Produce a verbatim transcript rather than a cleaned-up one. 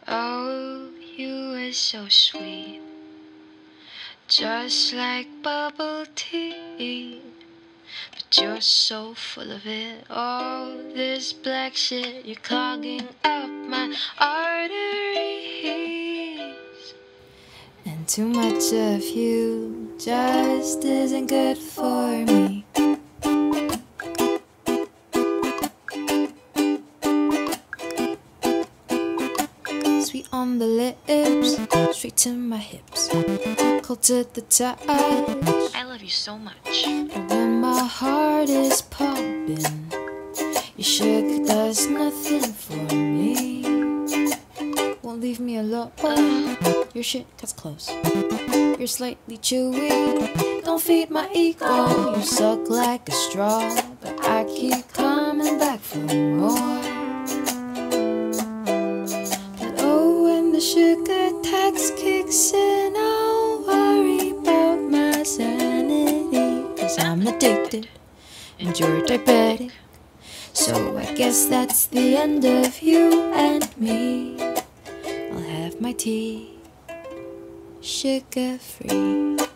Oh, you were so sweet, just like bubble tea. But you're so full of it, all this black shit. You're clogging up my arteries. And too much of you just isn't good for me. Sweet on the lips, straight to my hips, cold to the touch. I love you so much. And when my heart is pumping, your sugar does nothing for me. Won't leave me alone. Your shit cuts close. You're slightly chewy. Don't feed my ego. You suck like a straw, but I keep coming back for more. The sugar tax kicks in, I'll worry about my sanity. Cause I'm addicted and you're diabetic. So I guess that's the end of you and me. I'll have my tea sugar free.